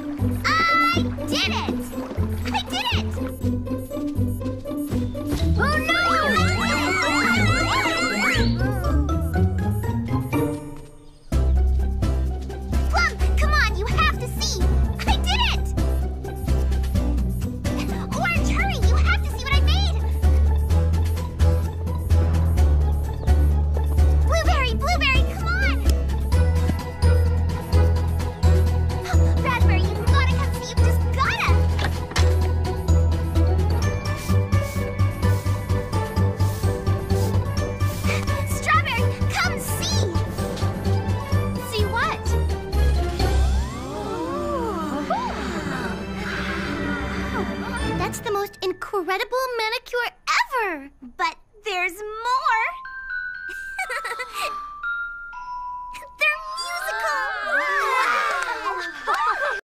I did it! I did it! Oh no! Plum, come on, you have to see! I did it! Orange, hurry, you have to see what I made! Blueberry, blueberry, come on! Raspberry, you gotta come see, you just gotta! Strawberry, come see! See what? That's the most incredible manicure ever! But there's more!